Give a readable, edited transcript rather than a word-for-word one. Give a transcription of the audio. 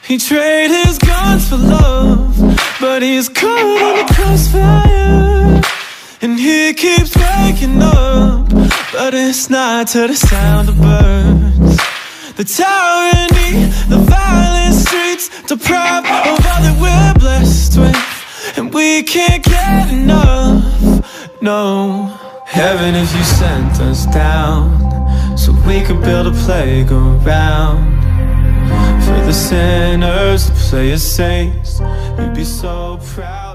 He traded his guns for love, but he's caught in the crossfire. And he keeps waking up, but it's not to the sound of birds. The tyranny, the violent streets, deprived of all that we're blessed with, and we can't get enough, no. Heaven, if you sent us down, so we could build a playground for the sinners to play as saints, we'd be so proud.